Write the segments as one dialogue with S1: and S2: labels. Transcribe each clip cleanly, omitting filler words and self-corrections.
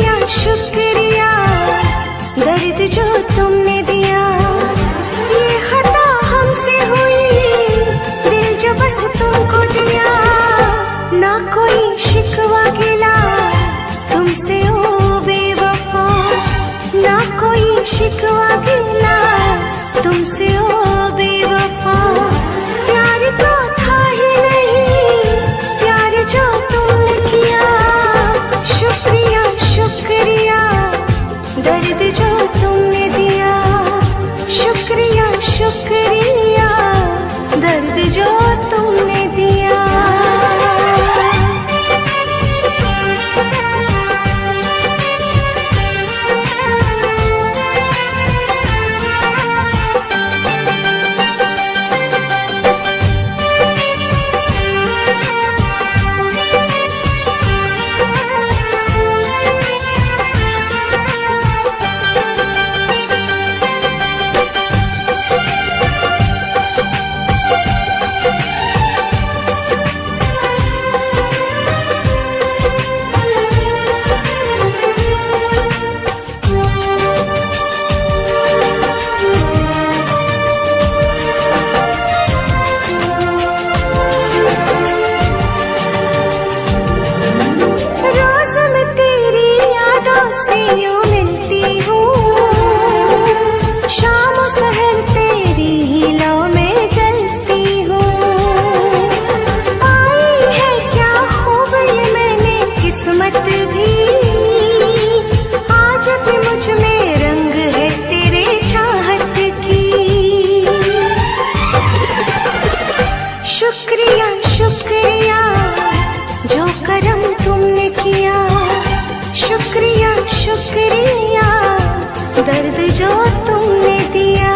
S1: शुक्रिया शुक्रिया दर्द जो तुमने दिया। ये खता हमसे हुई, दिल जो बस तुमको दिया। ना कोई शिकवा गिला तुमसे ओ बेवफा, ना कोई शिकवा गिला तुमसे ओ बेवफा। प्यार तो था ही नहीं, प्यार जो तुमने किया। शुक्रिया शुक्रिया दर्द जो तुमने दिया। शुक्रिया शुक्रिया दर्द जो तुमने दिया। शुक्रिया शुक्रिया जो करम तुमने किया। शुक्रिया शुक्रिया दर्द जो तुमने दिया।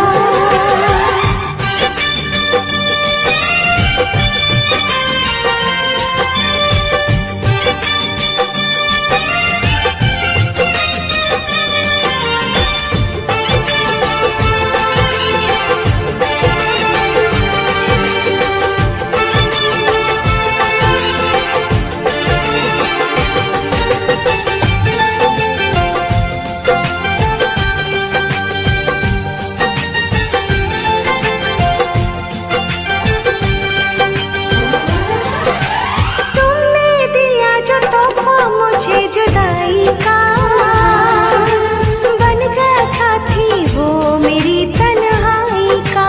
S1: जुदाई का बन गया साथी वो मेरी तन्हाई का।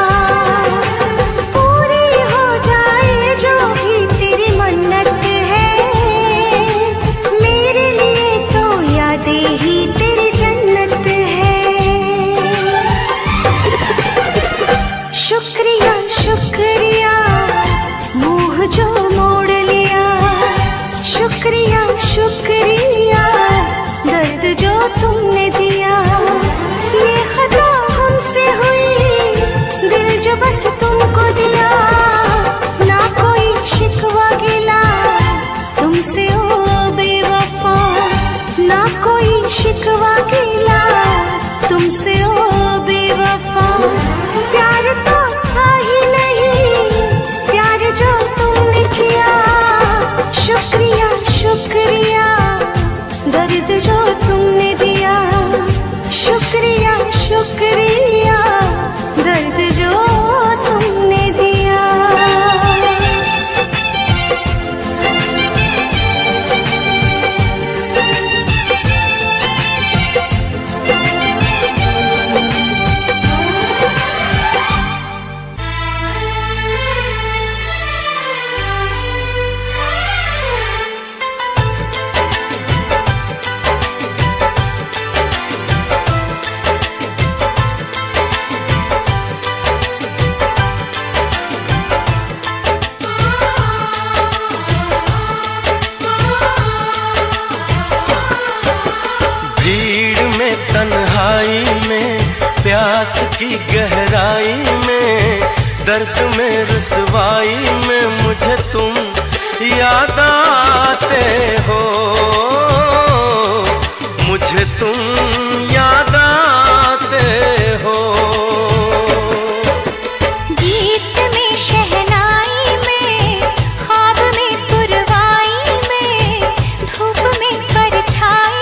S1: पूरी हो जाए जो भी तेरी मन्नत है, मेरे लिए तो यादें ही तेरी जन्नत है। शुक्रिया शुक्रिया मुँह जो मोड़ लिया। शुक्रिया शुक्रिया दर्द जो तुमने दिया। ये खता हमसे हुई, दिल जो बस तुमको दिया। ना कोई शिकवा गिला तुमसे ओ बेवफा, ना कोई शिकवा गिला तुमसे ओ बेवफा। प्यार तो था ही नहीं, प्यार जो तुमने किया। शुक्रिया शुक्रिया दर्द जो तुमने दिया। शुक्रिया शुक्रिया दर्द जो तुमने दिया।
S2: तन्हाई में, प्यास की गहराई में, दर्द में रुसवाई में मुझे तुम याद आते हो। मुझे तुम याद आते हो।
S1: गीत में शहनाई में, ख्वाब में पुरवाई में, धूप में परछाई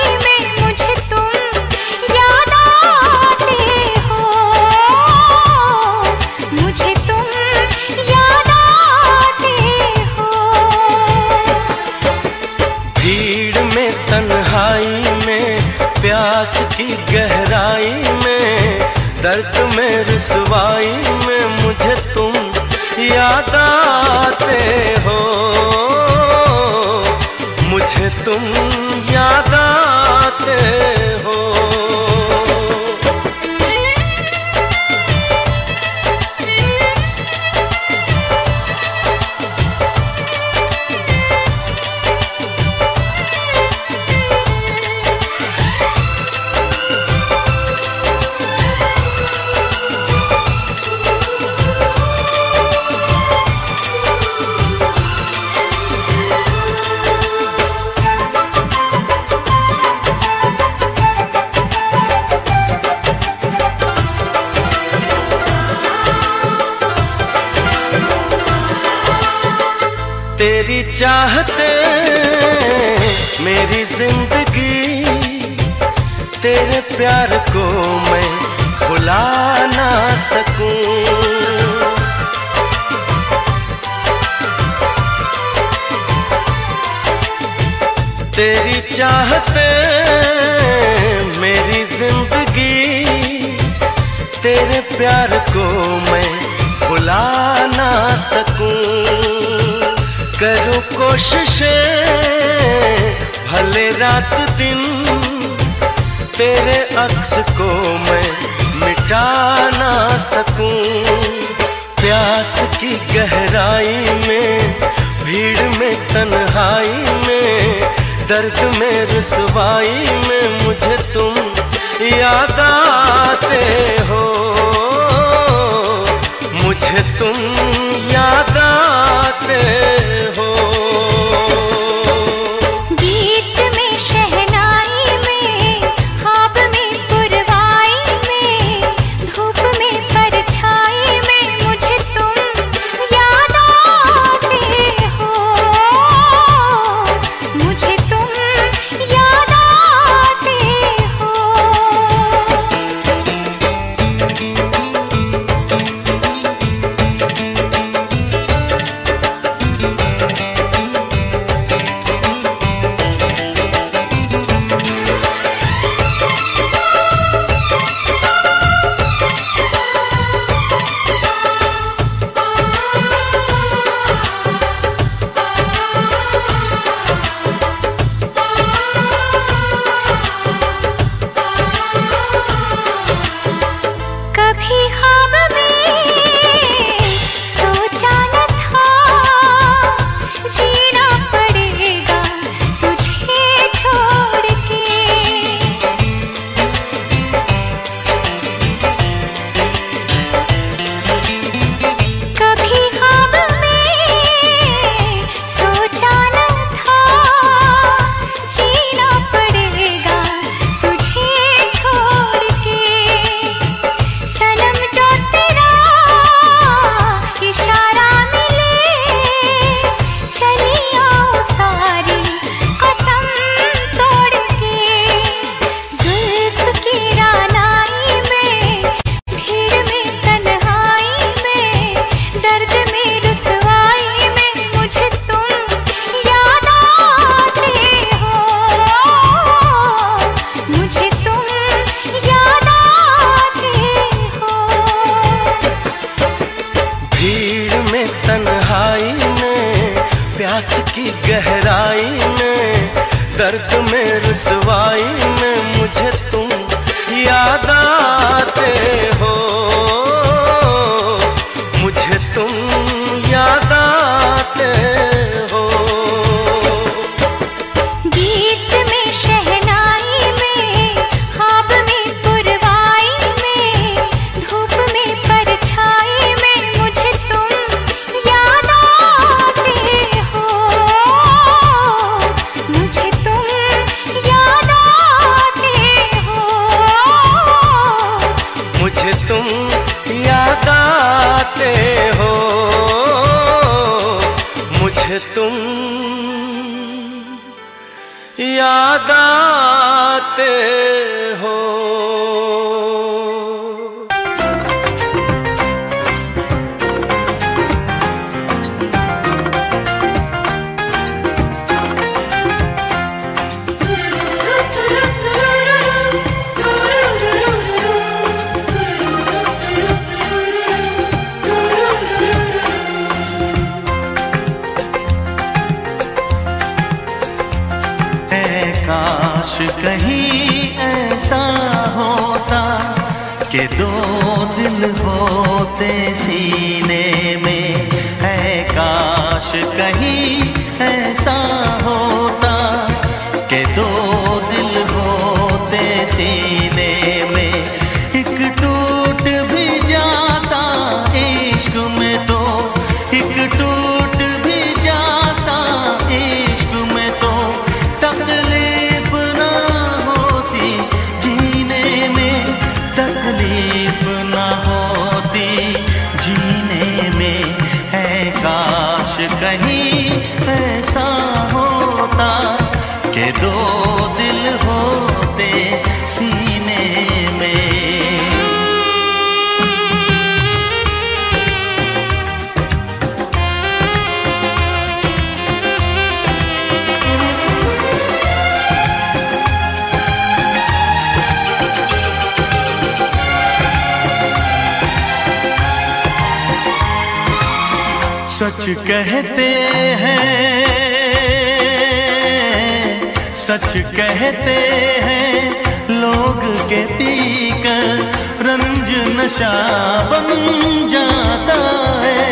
S2: प्यास की गहराई में, दर्द में रुसवाई में मुझे तुम याद आते हो, मुझे तुम याद आते हो। तेरी चाहते मेरी जिंदगी, तेरे प्यार को मैं भुला ना सकूं। तेरी चाहते मेरी जिंदगी, तेरे प्यार को मैं भुला ना सकूं। करूं कोशिशें भले रात दिन, तेरे अक्स को मैं मिटा ना सकूं। प्यास की गहराई में, भीड़ में तन्हाई में, दर्द में रुसवाई में मुझे तुम याद आते हो, मुझे तुम याद आते हो।
S1: गीत में शहनाई में, ख्वाब में पुरवाई में, धूप में परछाई में मुझे तुम याद आते हो, मुझे तुम याद आते हो। कभी ख्वाब में सोचा न था, जीना पड़ेगा तुझे छोड़ के। कभी ख्वाब में सोचा न था, जीना पड़ेगा तुझे छोड़ के। सनम जो तेरा इशारा मिले, चली आओ सारी कसम तोड़ के। जुल्फ की रानाई में, भीड़ में तन्हाई में, दर्द में रुसवाई में मुझे तुम याद आते हो, मुझे तुम याद आते हो।
S2: भीड़ में तन्हाई में, प्यास की गहराई में, दर्द में रुसवाई में मुझे तुम याद आते हो, मुझे तुम याद आते हो।
S1: गीत में शहनाई में, ख्वाब में पुरवाई में, धूप में परछाई में मुझे तुम याद आते हो, मुझे तुम याद आते हो,
S2: मुझे तुम याद आते हो, मुझे तुम याद आते हो।
S3: काश कहीं ऐसा होता कि दो दिल होते सीने में, है काश कहीं ऐसा होता कि दो दिल होते सीने में। एक टूट भी जाता इश्क में तो, एक टूट भी जाता इश्क में तो, तकलीफ ना होती जीने में, तकलीफ ना होती जीने में। है काश कहीं ऐसा होता कि दो दिल होते सीने में। सच कहते हैं, सच कहते हैं लोग के पीकर रंज नशा बन जाता है।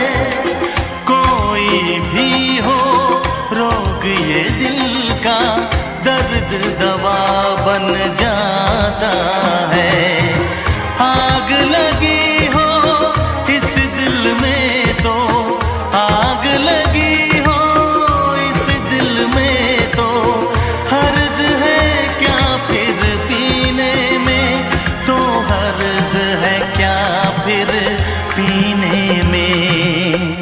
S3: कोई भी हो रोग ये दिल का, दर्द दवा बन जाता है। आग लगी हो इस दिल में तो, आग लगी हो इस दिल में तो, हर्ज है क्या फिर पीने में, तो हर्ज है क्या फिर पीने में।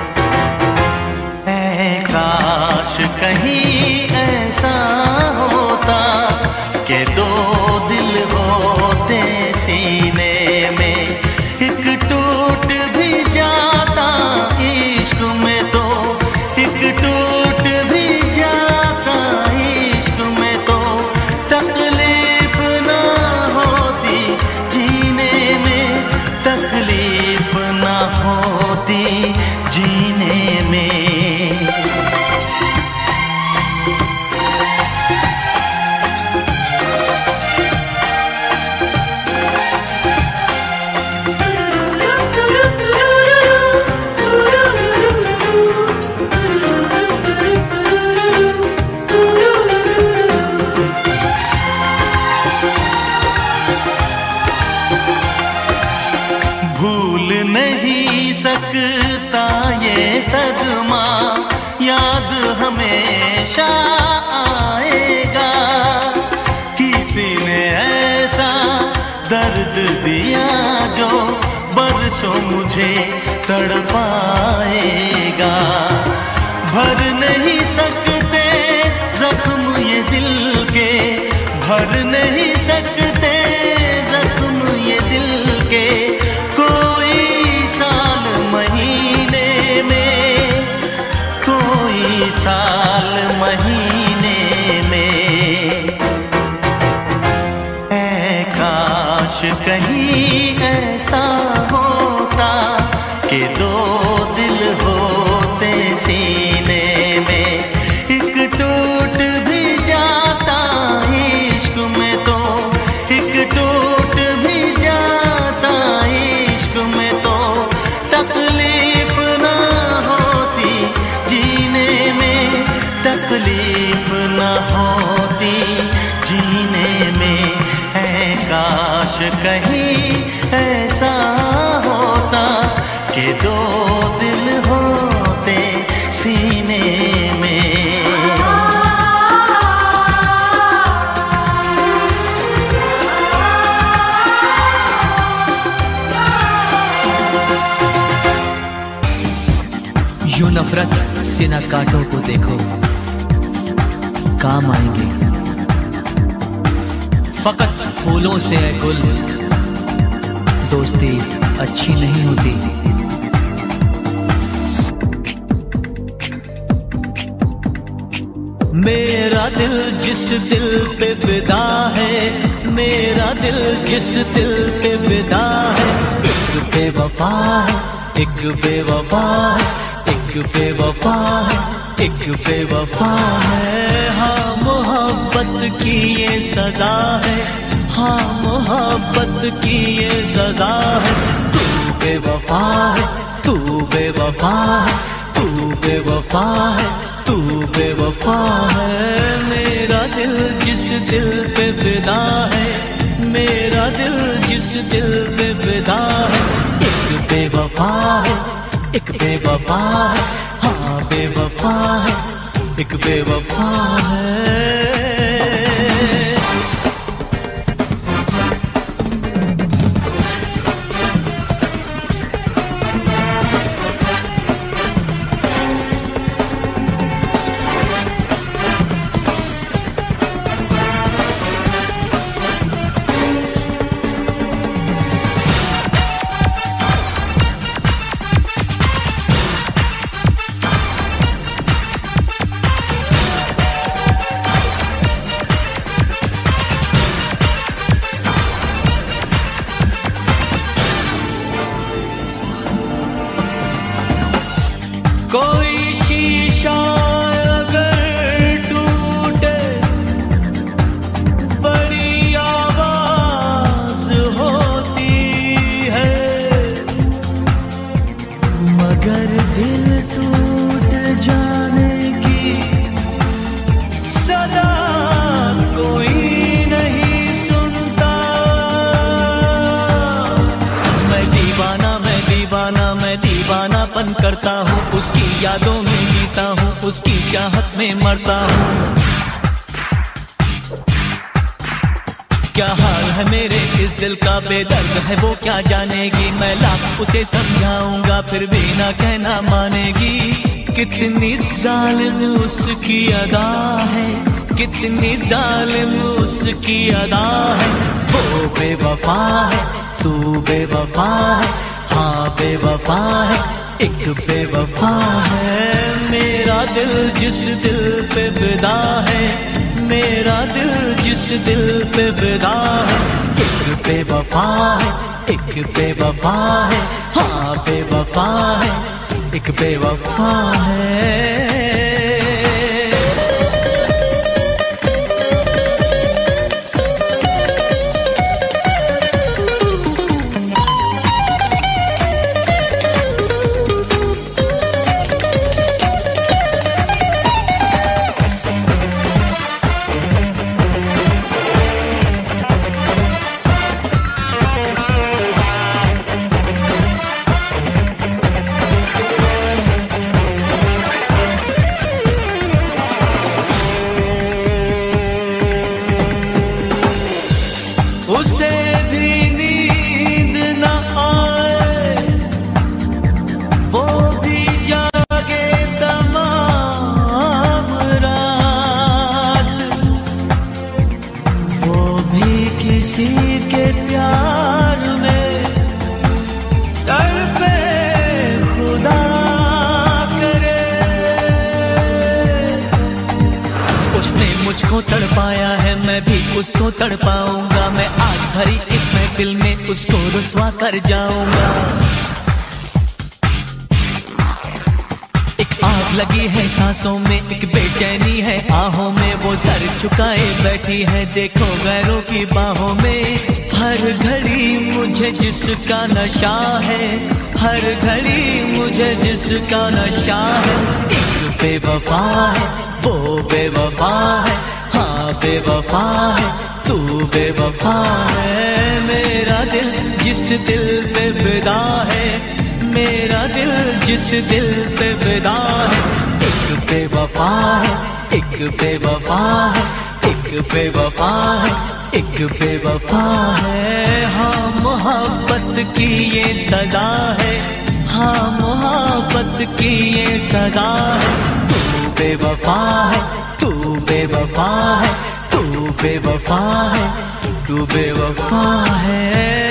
S3: ऐ काश कहीं ऐसा होता कि दो दिल होते सीने में। एक टूट भी जाता इश्क में तो, एक टूट भी जाता इश्क में तो, तकलीफ ना होती जीने में, तकलीफ ना होती जीने में। भूल नहीं सकता ये सदमा, याद हमेशा आएगा। किसी ने ऐसा दर्द दिया जो बरसों मुझे तड़पाएगा। भर नहीं सकते जख्म ये दिल के, भर नहीं सकते जख्म ये दिल के। कोई साल महीने में, कोई साल महीने में। ऐ काश कहीं ऐसा होता कि दो दिल होते सीने में। एक टूट भी जाता इश्क में तो, एक टूट भी जाता इश्क में तो, तकलीफ ना होती जीने में, तकलीफ ना होती जीने में। है काश कहीं ऐसा होता कि दो दिल होते सीने में।
S4: यूं नफरत से न कांटों को देखो, काम आएंगे फकत फूलों से है गुल, दोस्ती अच्छी नहीं होती। मेरा दिल जिस दिल पे फिदा है, मेरा दिल जिस दिल पे फिदा है, एक बेवफा है, एक बेवफा है, एक बेवफा है, एक बेवफा है। हाँ मोहब्बत की ये सजा है, हाँ मोहब्बत की ये सजा है। तू बेवफा है, तू बेवफा है, तू बेवफा है, तू बेवफा है। मेरा दिल जिस दिल पे फिदा है, मेरा दिल जिस दिल पे फिदा है, एक बेवफा है, एक बेवफा है, हाँ बेवफा है, एक बेवफा है। कोई शीशा अगर टूटे बड़ी आवाज होती है, मगर दिल टूट जाने की सदा कोई नहीं सुनता। मैं दीवाना, मैं दीवाना, मैं दीवानापन करता हूँ, उसकी यादों में जीता हूँ, उसकी चाहत में मरता हूँ। क्या हाल है मेरे इस दिल का, बेदर्द है वो क्या जानेगी। मैं लाख उसे समझाऊंगा फिर भी ना कहना मानेगी। कितनी जालिम उसकी अदा है, कितनी जालिम उसकी अदा है। वो बेवफा है, तू बेवफा है, हाँ बेवफा है, एक बेवफा है। मेरा दिल जिस दिल पे फिदा है, मेरा दिल जिस दिल पे फिदा है, एक बेवफा है, एक बेवफा है, हाँ बेवफा है, एक बेवफा है। उसे भी नींद न आए, वो भी जागे तमाम रात, वो भी किसी के प्यार में तड़पे खुदा करे। उसने मुझको तड़पाया है, मैं भी उसको तड़पाऊंगा। मैं आज भरी इस महफिल में उसको रुसवा कर जाऊंगा। एक आग लगी है सांसों में, एक बेचैनी है आहों में। वो सर झुकाए बैठी है, देखो गैरों की बाहों में। हर घड़ी मुझे जिसका नशा है, हर घड़ी मुझे जिसका नशा है। एक बेवफा है, वो बेवफा है, हाँ बेवफा है, तू बेवफा है। मेरा दिल जिस दिल पे फिदा है, मेरा दिल जिस दिल पे फिदा है, एक बेवफा है, एक बेवफा है, एक बेवफा है, एक बेवफा है। हाँ मोहब्बत की ये सजा है, हाँ मोहब्बत की ये सजा है। तू बेवफा है, तू बेवफा है, तू बेवफा है, तू बेवफा है।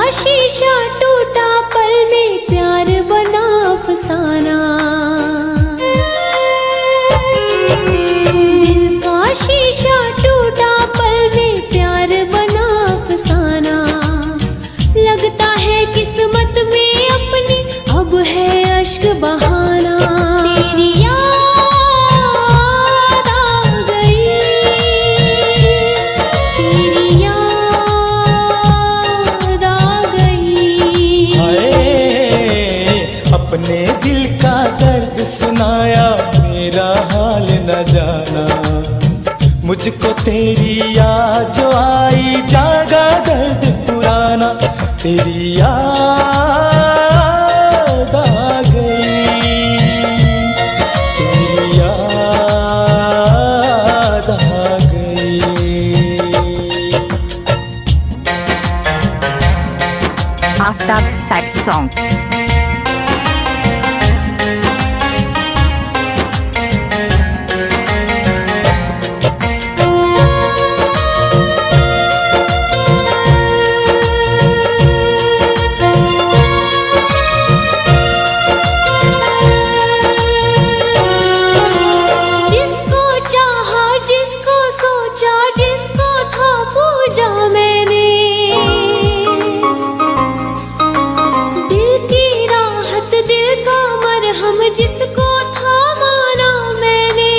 S1: शीशा टूटा पल में प्यार बना अफसाना। दिल का शीशा टूटा पल में प्यार बना अफसाना। लगता है किस्मत में अपनी अब है अश्क बहाना। तेरी याद आ गई, तेरी याद आ गई।
S5: हाय अपने दिल का दर्द सुनाया, मेरा हाल न जाना। मुझको तेरी याद जो आई, जागा दर्द पुराना। तेरी याद आ गई, तेरी याद आ गई।
S6: Aftab sad song.
S1: जिसको चाहा, जिसको सोचा, जिसको था पूजा मैंने। दिल की राहत, दिल का मरहम, जिसको था माना मैंने।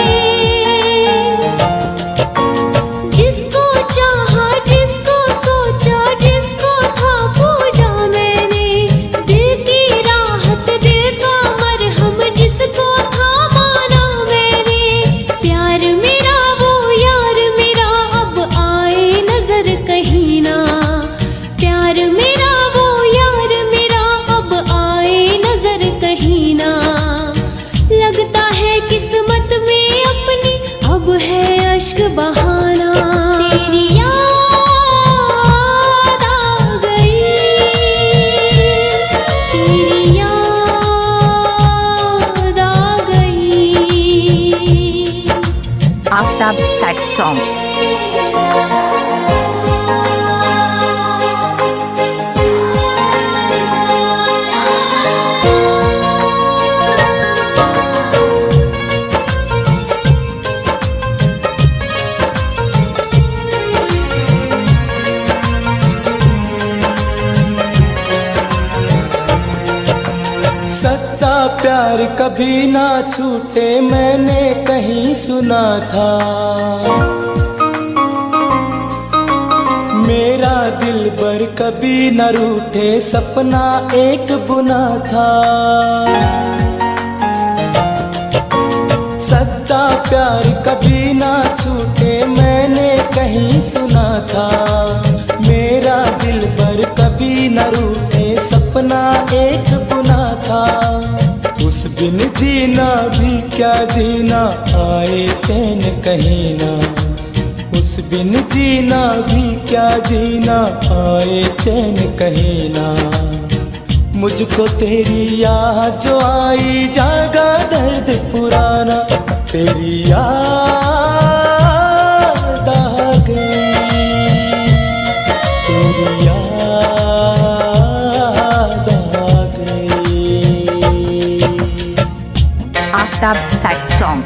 S1: जिसको चाहा, जिसको सोचा, जिसको था पूजा मैंने। दिल की राहत, दिल का मरहम, जिसको था माना मैंने। प्यार मेरा वो यार मेरा अब आए नजर कहीं ना। प्यार मेरा वो यार मेरा अब आए नजर कहीं ना। लगता है किस्मत में अपनी अब है अश्क बहाना। तेरी याद आ गई, तेरी याद आ गई।
S6: Aftab sad song.
S5: सच्चा प्यार कभी ना छूटे, मैंने कहीं सुना था। मेरा दिल बर कभी न रूठे, सपना एक बुना था। सच्चा प्यार कभी ना छूटे, मैंने कहीं सुना था। मेरा दिल बर कभी न रूठे, सपना एक बुना था। उस बिन जीना भी क्या जीना, आए चैन कहीं ना। उस बिन जीना भी क्या जीना, आए चैन कहीं ना। मुझको तेरी याद जो आई, जागा दर्द पुराना। तेरी याद आ गई, तेरी याद आ गई।
S6: Aftab sad song.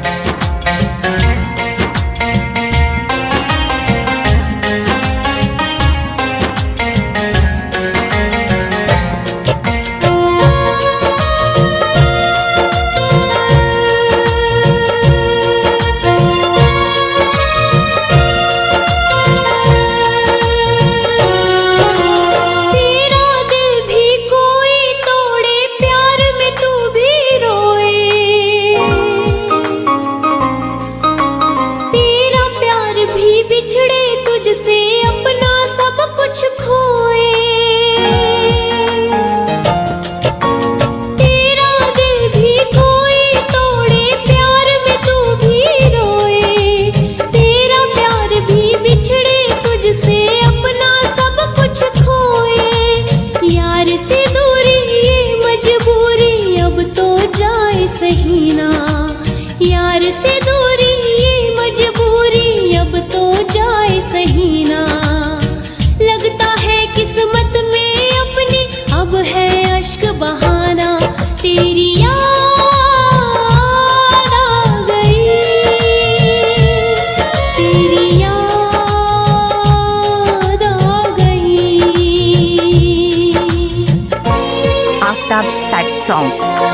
S6: song.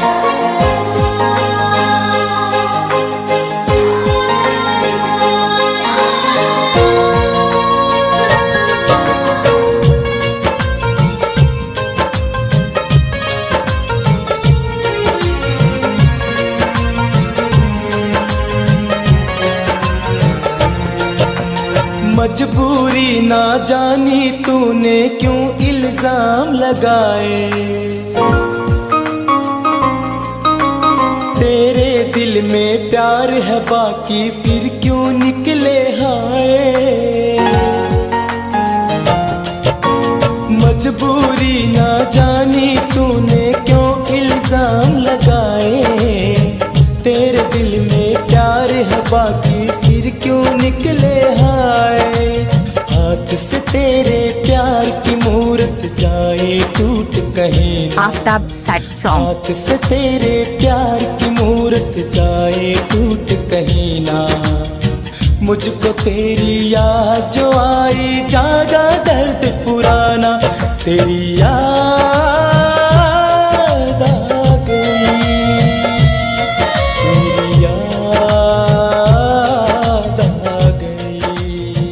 S5: मजबूरी ना जानी तूने क्यों इल्जाम लगाए, तेरे दिल में प्यार है बाकी फिर क्यों निकले हाय। मजबूरी ना जानी तूने क्यों इल्जाम लगाए, तेरे दिल में प्यार है बाकी फिर क्यों निकले हाय। हाथ से तेरे प्यार की मूरत जाए टूट कहीं ना।
S6: Aftab sad song.
S5: हाथ से तेरे प्यार की मूरत जाए टूट कहीं ना। मुझको तेरी याद जो आई जागा दर्द पुराना, तेरी याद आ गई, तेरी याद आ गई।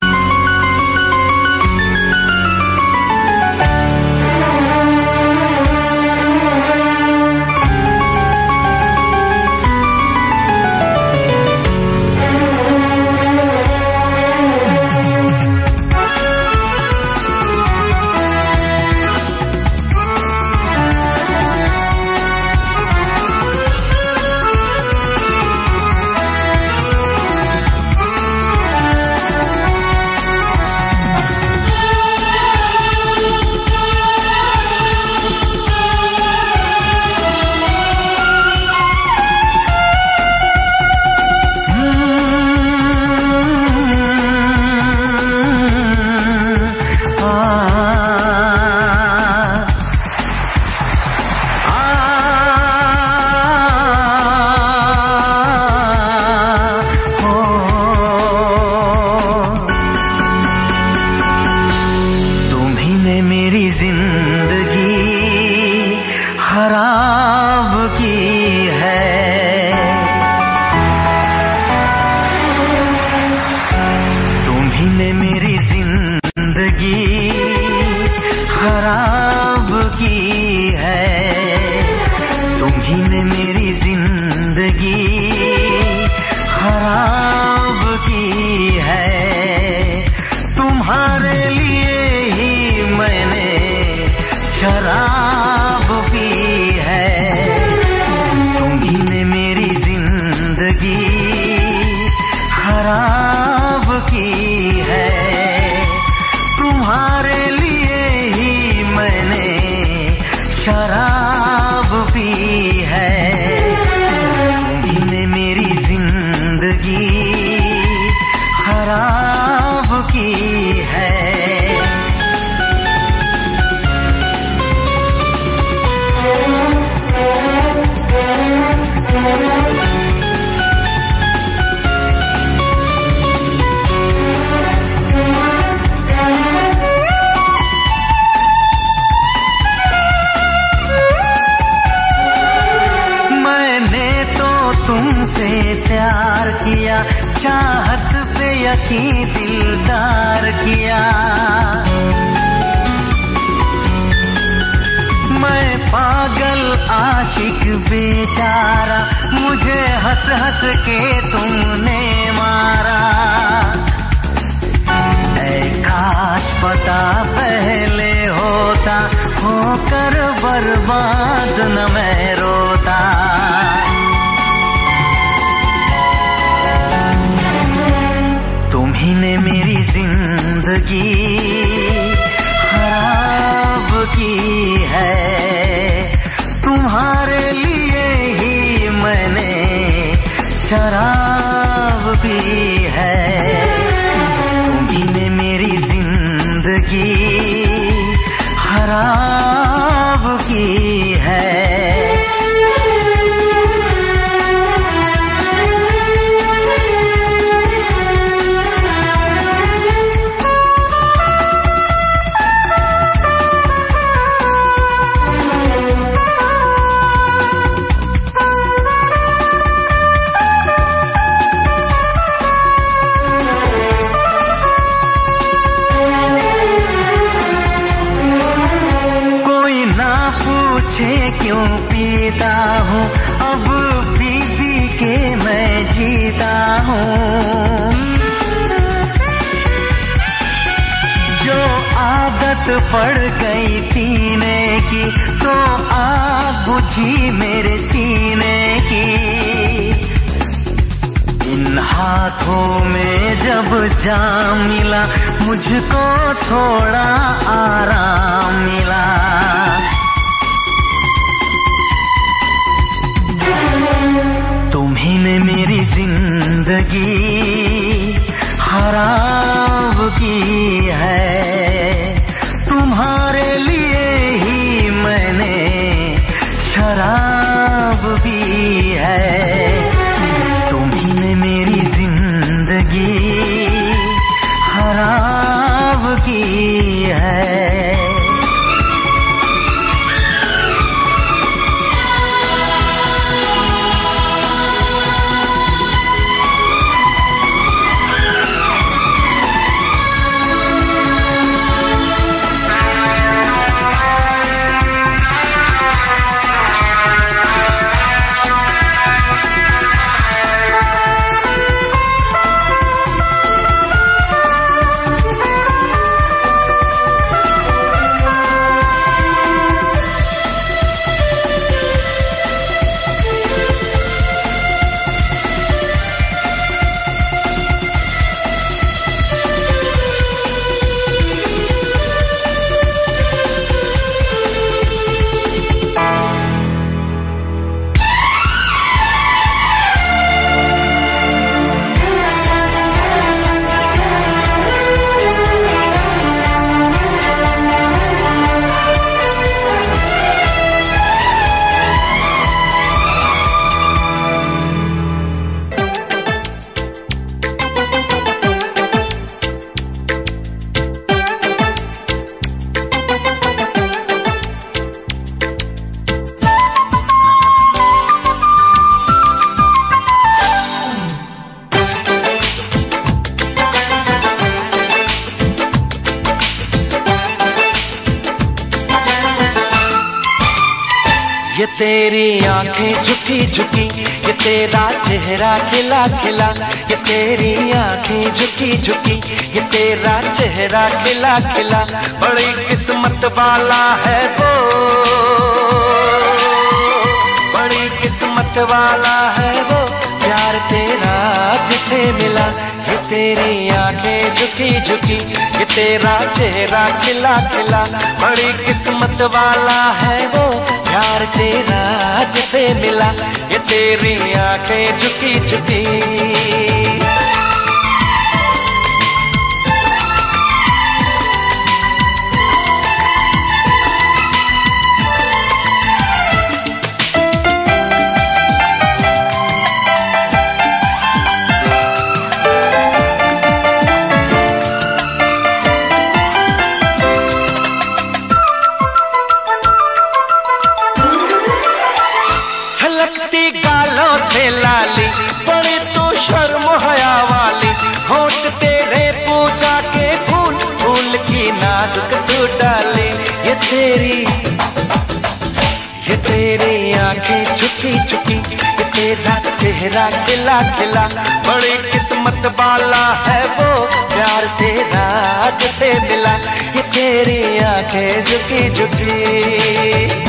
S3: चाहत पे यकीन दिलदार किया, मैं पागल आशिक बेचारा, मुझे हंस हंस के तुमने मारा। ऐ काश पता पहले होता, होकर बर्बाद न मैं रोता। तुम्ही ने मेरी जिंदगी खराब की है, तुम्हारे लिए ही मैंने शराब पी है। तुम्ही ने मेरी जिंदगी खराब की है। यूं पीता हूँ, अब पी पी के मैं जीता हूँ। जो आदत पड़ गई पीने की, तो आग बुझी मेरे सीने की। इन हाथों में जब जाम मिला, मुझको थोड़ा आराम मिला। तुम्ही ने मेरी जिंदगी खराब की है, तुम्हारे लिए ही मैंने शराब पी है। तुम्ही ने मेरी जिंदगी खराब की है।
S2: ये तेरी आंखें झुकी झुकी, ये तेरा चेहरा खिला खिला। ये तेरी आंखें झुकी झुकी, ये तेरा चेहरा खिला खिला। बड़ी किस्मत वाला है वो, बड़ी किस्मत वाला है वो, प्यार तेरा जिसे मिला। ये तेरी आंखें झुकी झुकी, ये तेरा चेहरा खिला खिला। बड़ी किस्मत वाला है वो, प्यार तेरा जिसे मिला। ये तेरी आंखें झुकी झुकी। छलकती गालों से लाली, बड़ी तू शर्म हया वाली। होठ तेरे पूजा के फूल, फूल की नाजुक तू डाली। ये तेरी आंखें झुकी झुकी, ये तेरा चेहरा खिला खिला। बड़ी किस्मत वाला है वो, प्यार तेरा जिसे मिला। ये तेरी आंखें झुकी झुकी।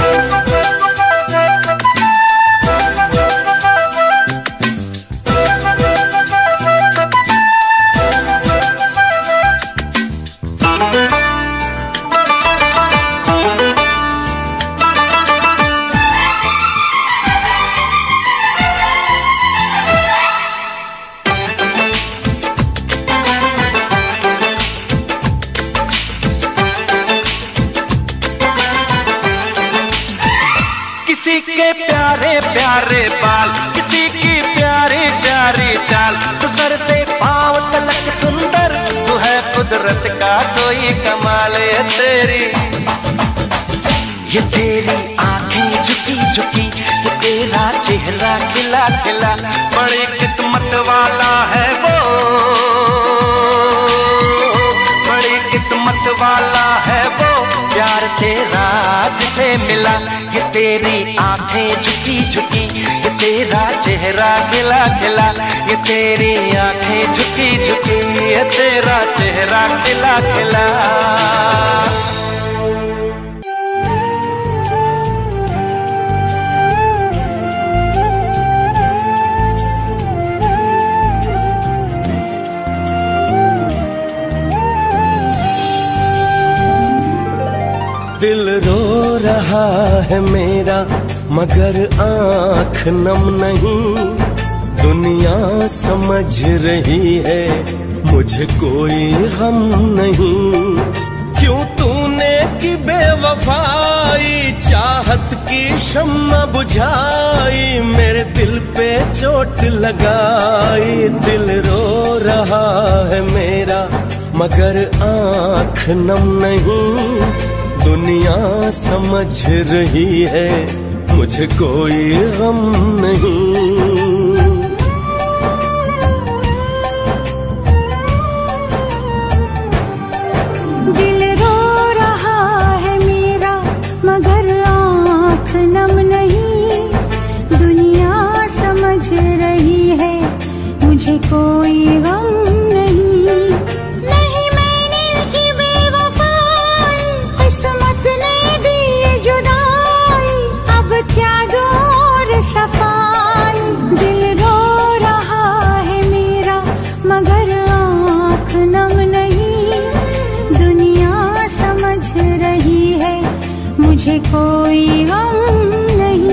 S2: किसी के प्यारे प्यारे बाल, किसी की प्यारी प्यारी चाल। तू सर से पांव तलक सुंदर, तू है कुदरत का कोई कमाल। ये तेरी आंखें झुकी झुकी, ये तेरा चेहरा खिला खिला। बड़ी किस्मत वाला है वो, बड़ी किस्मत वाला है वो, प्यार तेरा जिसे मिला, ये तेरी आंखें झुकी झुकी, ये तेरा चेहरा खिला खिला, ये तेरी आंखें झुकी झुकी, ये तेरा चेहरा खिला खिला।
S5: दिल रो रहा है मेरा मगर आँख नम नहीं, दुनिया समझ रही है मुझे कोई गम नहीं। क्यों तूने की बेवफाई चाहत की शम्मा बुझाई, मेरे दिल पे चोट लगाई। दिल रो रहा है मेरा मगर आँख नम नहीं, दुनिया समझ रही है मुझे कोई गम नहीं।
S1: दिल रो रहा है मेरा मगर आँख नम नहीं, दुनिया समझ रही है मुझे कोई गम नहीं। क्या दूर सफाई, दिल रो रहा है मेरा मगर आँख नम नहीं, दुनिया समझ रही है मुझे कोई गम नहीं।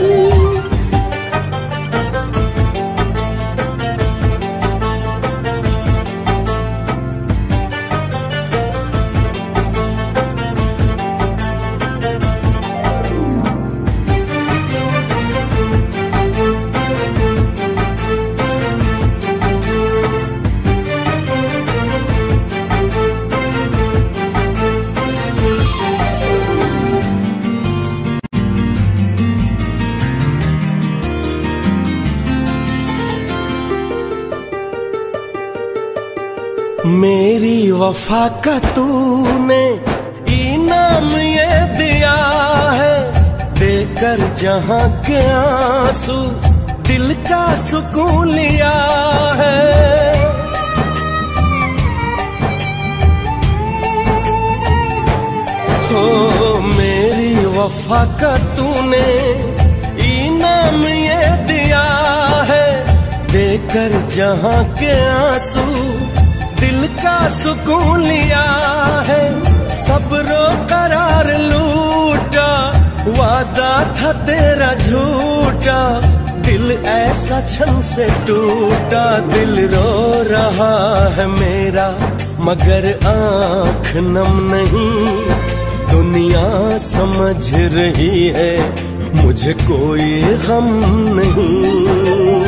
S5: मेरी वफा का तूने इनाम ये दिया है, देकर जहां के आंसू दिल का सुकून लिया है। हो मेरी वफा का तूने इनाम ये दिया है, देकर जहां के आंसू दिल का सुकून लिया है। सब्रो करार लूटा, वादा था तेरा झूठा, दिल ऐसा छन से टूटा। दिल रो रहा है मेरा मगर आँख नम नहीं, दुनिया समझ रही है मुझे कोई गम नहीं।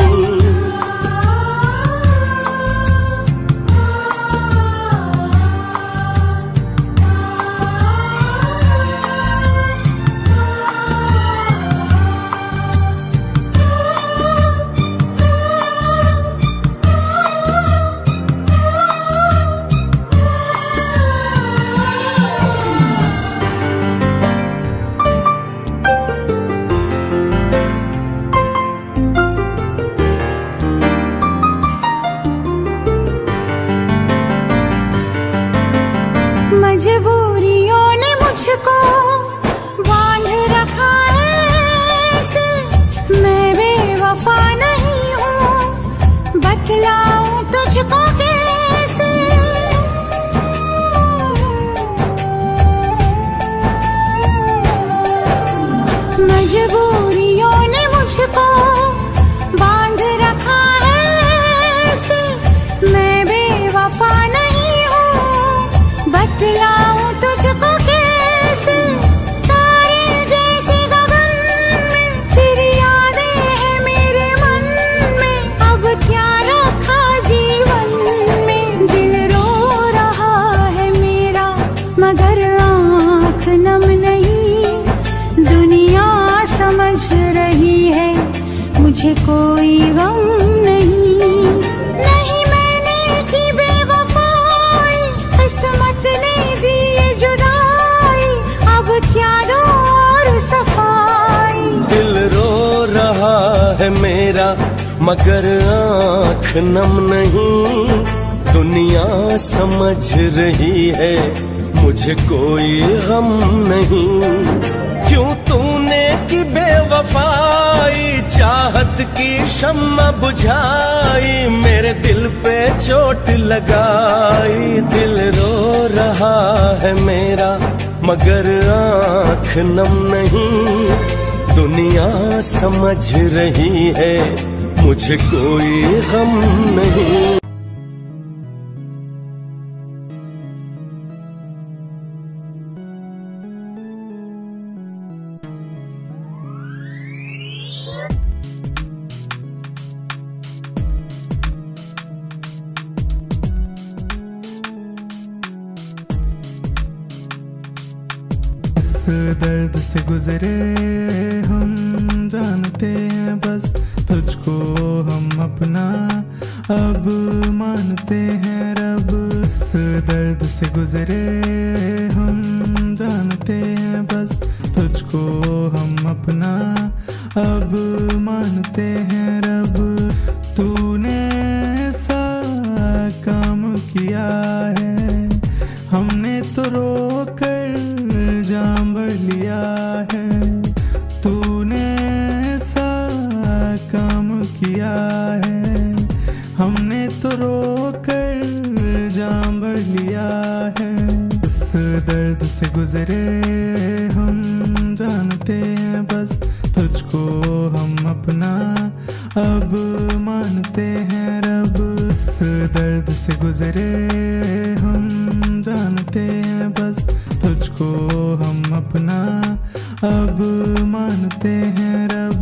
S1: मजबूरियों ने मुझको बांध रखा है, मैं बेवफा नहीं हूँ, बतलाऊं तुझको कैसे। मजबूरियों ने मुझको बांध रखा है, मैं बेवफा नहीं हूँ, बतलाऊं तुझको कैसे। तारे जैसे गगन में तेरी यादें हैं मेरे मन में, अब क्या रखा जीवन में। दिल रो रहा है मेरा मगर आँख नम नहीं, दुनिया समझ रही है मुझे कोई गम नहीं। नहीं मैंने की बेवफाई, किस्मत ने दी जुदाई, दो और सफाई।
S5: दिल रो रहा है मेरा मगर आँख नम नहीं, दुनिया समझ रही है मुझे कोई गम नहीं। क्यों तूने की बेवफाई चाहत की शम्मा बुझाई, मेरे दिल पे चोट लगाई। दिल रो रहा है मेरा मगर आँख नम नहीं, दुनिया समझ रही है मुझे कोई गम नहीं।
S7: दर्द से गुजरे हम जानते हैं, बस तुझको हम अपना अब मानते हैं रब। इस दर्द से गुजरे हम जानते हैं, बस तुझको हम अपना अब मानते हैं रब। तूने ऐसा काम किया है हमने तो रोकर जाम भर लिया है। तूने ऐसा काम किया है हमने तो रोकर जाम भर लिया है। इस दर्द से गुजरे हम जानते हैं, बस तुझको हम अपना अब मानते हैं रब। इस दर्द से गुजरे हम जानते हैं, बस तुझको हम अपना अब मानते हैं रब।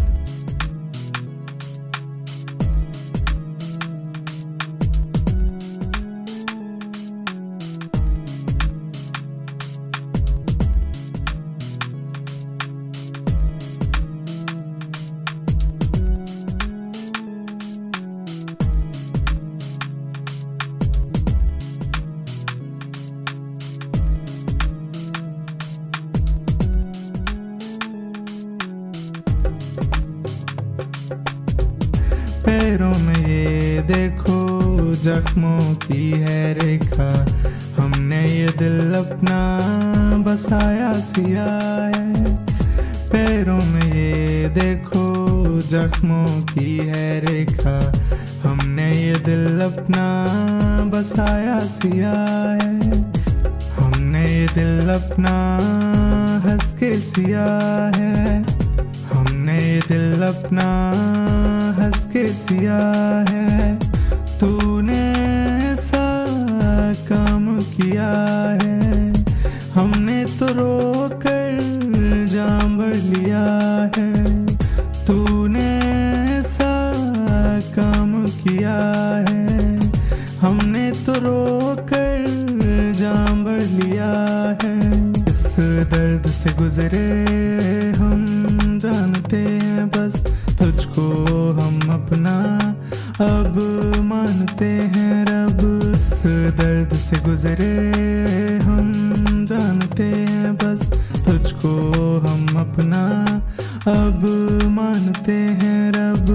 S7: पैरों में ये देखो जख्मों की है रेखा, हमने ये दिल अपना बसाया सिया है। पैरों में ये देखो जख्मों की है रेखा, हमने ये दिल अपना बसाया सिया है। हमने ये दिल अपना हंस के सिया है, हमने ये दिल अपना हंस के सिया है। तूने ऐसा काम किया है हमने तो रोकर जाम भर लिया है। तूने ऐसा काम किया है हमने तो रोकर जाम भर लिया है। इस दर्द से गुजरे हम जानते हैं, बस तुझको हम अपना अब मानते हैं रब। इस दर्द से गुजरे हम जानते हैं, बस तुझको हम अपना अब मानते हैं रब।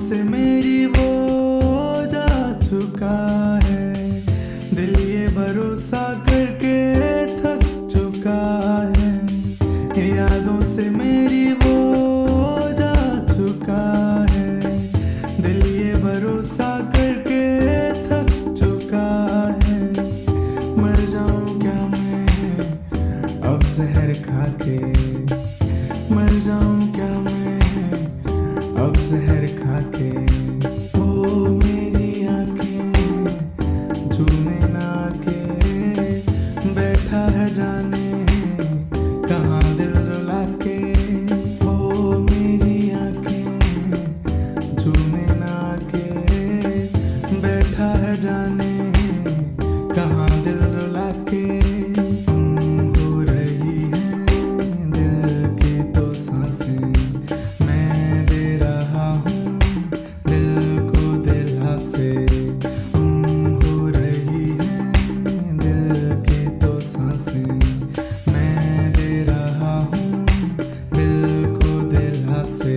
S7: से मेरी वो जा चुका है, दिल ये भरोसा करके थक चुका है, यादों से मेरी वो जा चुका है, दिल ये भरोसा करके थक चुका है। मर जाऊं क्या मैं अब जहर खा के, मर जाऊं क्या मैं अब जहर खा के। ओ मेरी आंखें झूमे ना के, बैठा है जाने कहाँ दिल रुला के। ओ मेरी आंखें झूमे ना के, बैठा है जाने कहाँ दिल रुला के। हो रही है दिल की तो सांसें, मैं दे रहा हूँ दिल को दिलासे। हो रही है दिल की तो सांसें, मैं दे रहा हूँ दिल को दिलासे।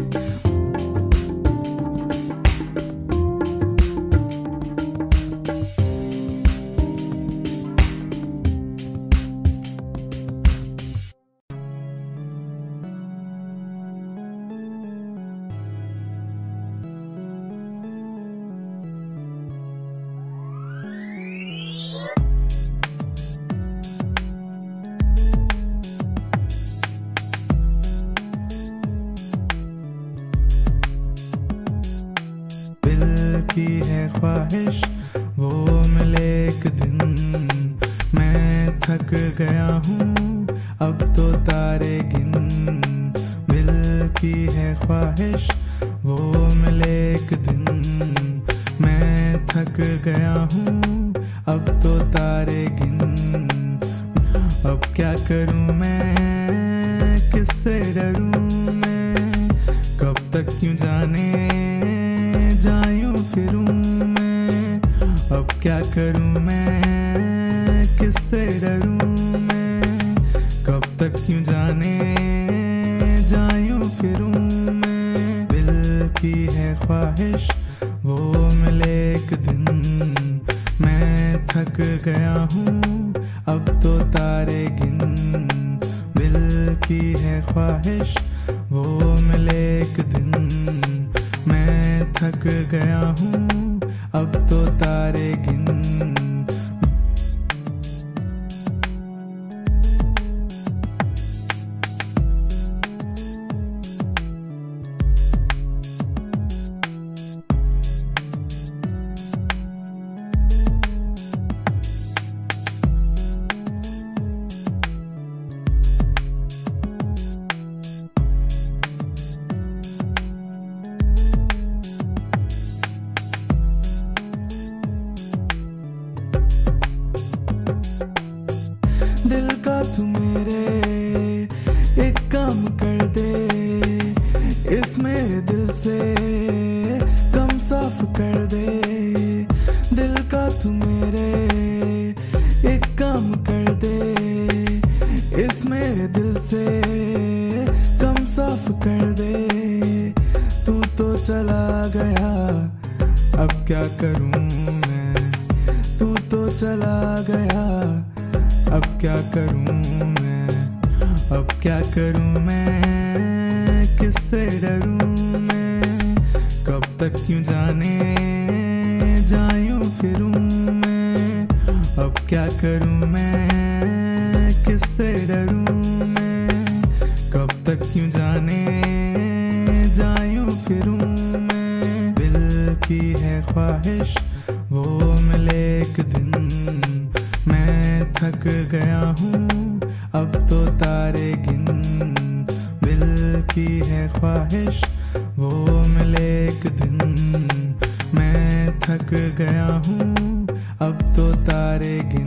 S7: दिल की है ख्वाहिश वो मिले एक दिन, मैं थक गया हूँ अब तो तारे गिन। दिल की है ख्वाहिश वो मिले एक दिन, मैं थक गया हूँ अब तो तारे गिन। अब क्या करूँ मैं, किससे डरूँ मैं, कब तक क्यों जाने जायूं फिरूं मैं। अब क्या करूं मैं, किससे डरूं मैं, कब तक क्यों जाने जायूं फिरूं मैं। दिल की है ख्वाहिश वो मिले एक दिन, मैं थक गया हूँ अब तो तारे गिन। दिल की है ख्वाहिश वो मिले एक दिन, मैं थक गया हूँ अब तो तारे गिन। दिल का तू मेरे एक काम कर दे, इस मेरे दिल से गम साफ कर दे। दिल का तू मेरे एक काम कर दे, इस मेरे दिल से गम साफ कर दे। तू तो चला गया अब क्या करूं मैं, तू तो चला गया अब क्या करूं मैं। अब क्या करूं मैं, किससे डरूं मैं, कब तक क्यों जाने जायूं फिरूं मैं। अब क्या करूं मैं, किससे डरूं मैं, कब तक क्यों जाने जायूं फिरूं मैं। दिल की है ख्वाहिश वो मिले एक दिन, मैं थक गया हूँ अब तो तारे गिन। दिल की है ख्वाहिश वो मिले एक दिन, मैं थक गया हूँ अब तो तारे गिन।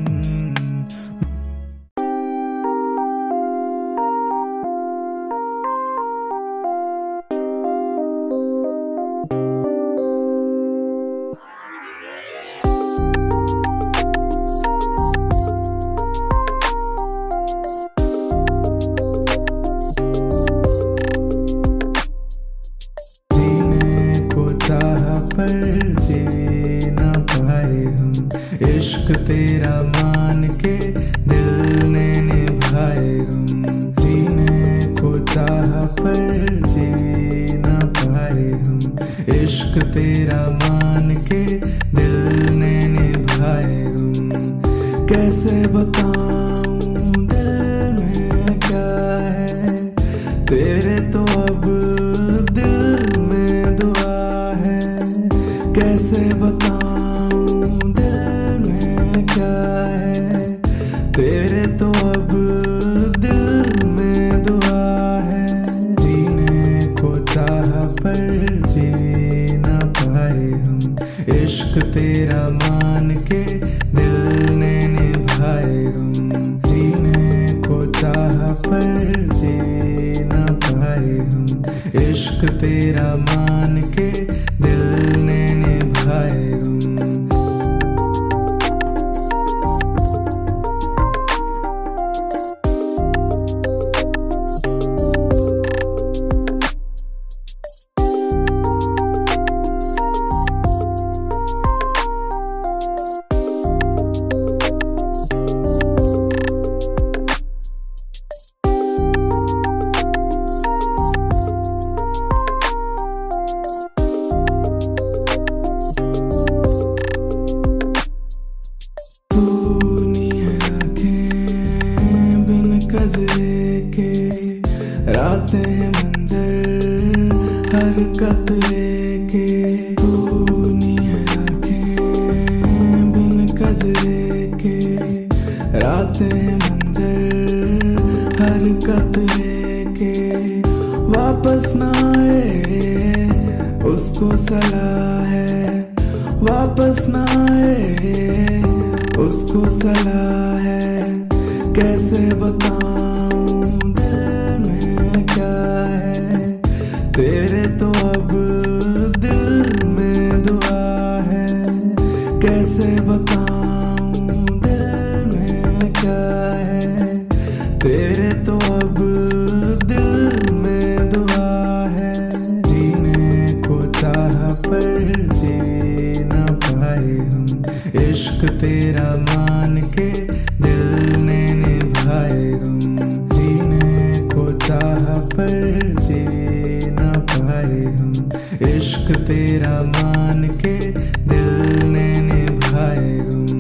S7: इश्क तेरा मान के दिल ने निभाए गम, जीने को चाहा पर जी ना पाए हम। इश्क तेरा मान के दिल ने निभाए गम, कैसे बताऊं दिल में क्या है, तेरे तो अब दिल में दुआ है। कैसे बताऊं दिल में क्या है, तेरे तो अब दिल में दुआ है। जीने को चाहा पर जी ना पाए हम, इश्क तेरा मान के दिल ने निभाए गम, जीने को चाहा पर जी ना पाए हम। इश्क तेरा मान के दिल ने निभाए गम। रातें हैं मंजर हर कतरे के, सूनी है आँखें बिन कजरे के। रातें हैं मंजर हर कतरे के, वापस ना आए उसको सलाह है, वापस ना आए उसको सलाह है। कैसे बताऊं दिल में क्या है, तेरे तो अब दिल में दुआ है। कैसे बताऊं दिल में क्या है, तेरे तो अब दिल में दुआ है। जीने को चाहा पर जी ना पाए हम, इश्क तेरा मान के दिल ने निभाए गम, जीने को चाहा पर जी ना पाए हम। इश्क तेरा मान के दिल ने निभाए गम।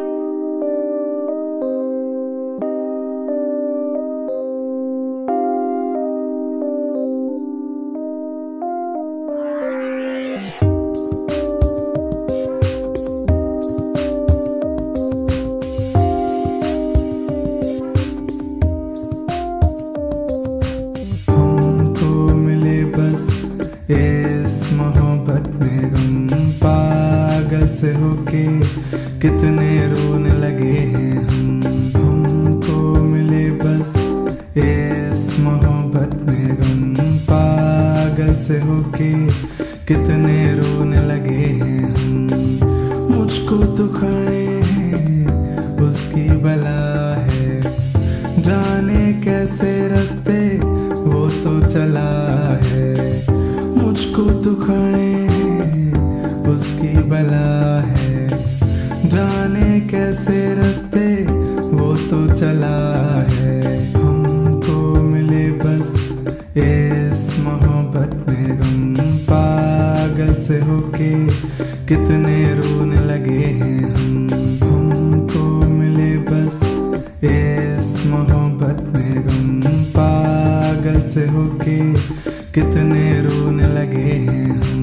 S7: इस मोहब्बत में गम, पागल से होके कितने रोने लगे हैं हम। हमको मिले बस इस मोहब्बत में गम, पागल से होके कितने रोने लगे हैं हम। मुझको तो खाए हैं उसकी बला है, जाने कैसे रास्ते वो तो चला है। मुझको तो खाए उसकी बला है, जाने कैसे रास्ते वो तो चला है। हमको मिले बस इस मोहब्बत में गम, पागल से होके कितने रोने लगे हैं हम। हमको मिले बस इस मोहब्बत में गम, पागल से होके कितने रोने लगे हैं हम।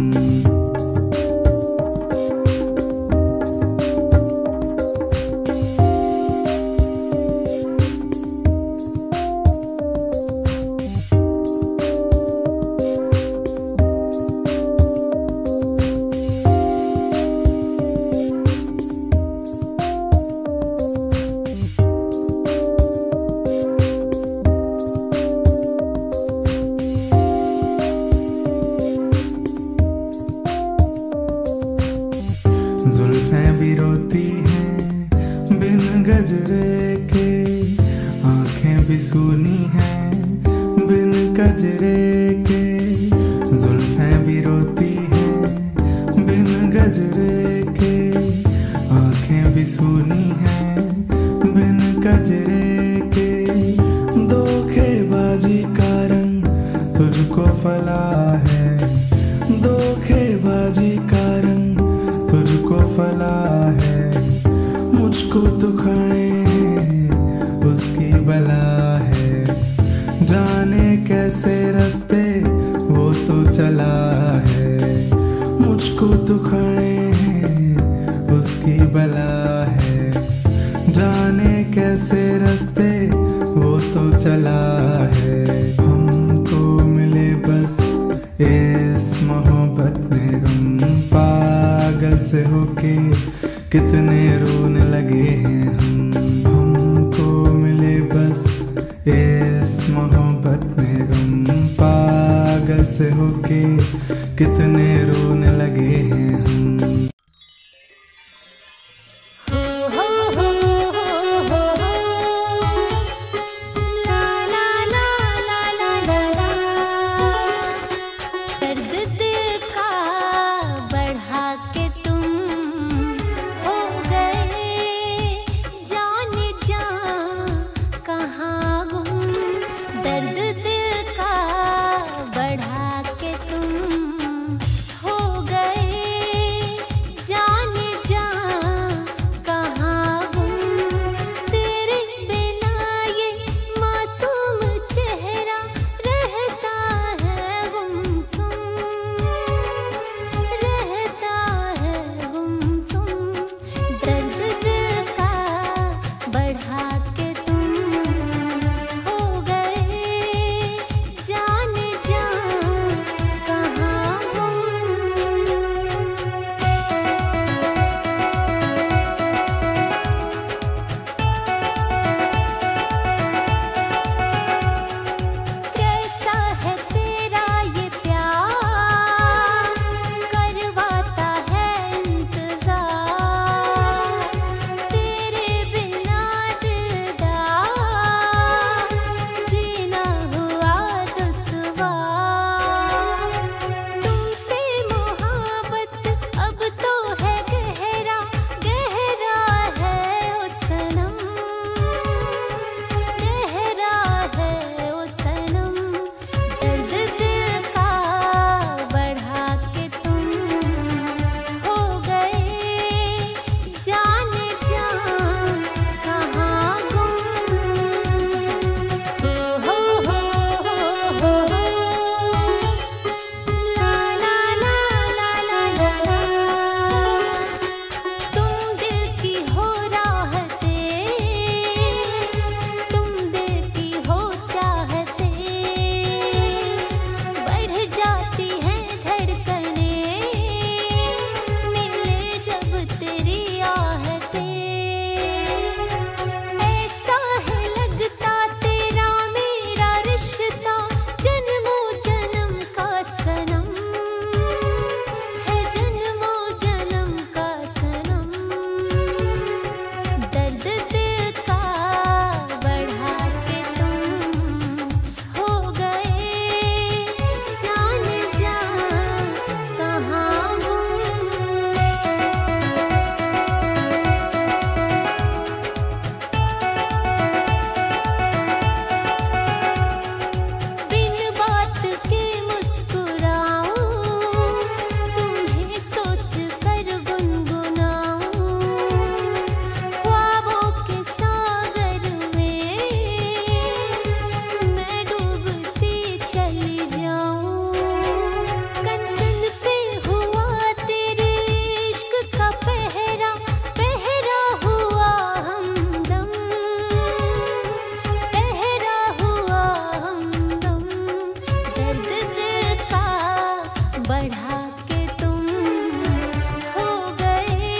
S7: जुल्फें भी रोती हैं बिन गजरे के, आंखें भी सूनी हैं बिन गजरे के। जुल्फें भी रोती हैं बिन गजरे के, आंखें भी सूनी कजरे के धोखेबाजी का रंग तुझको फला है, धोखेबाजी का रंग तुझको फला है। मुझको तो खाए उसकी बला है, जाने कैसे रास्ते वो तो चला है। मुझको तो खाए उसकी बला है, जाने कैसे रास्ते वो तो चला है। हमको मिले बस इस मोहब्बत में गम, पागल से होके कितने रोने लगे हैं हम। हमको मिले बस इस मोहब्बत में गम, पागल से होके कितने रोने लगे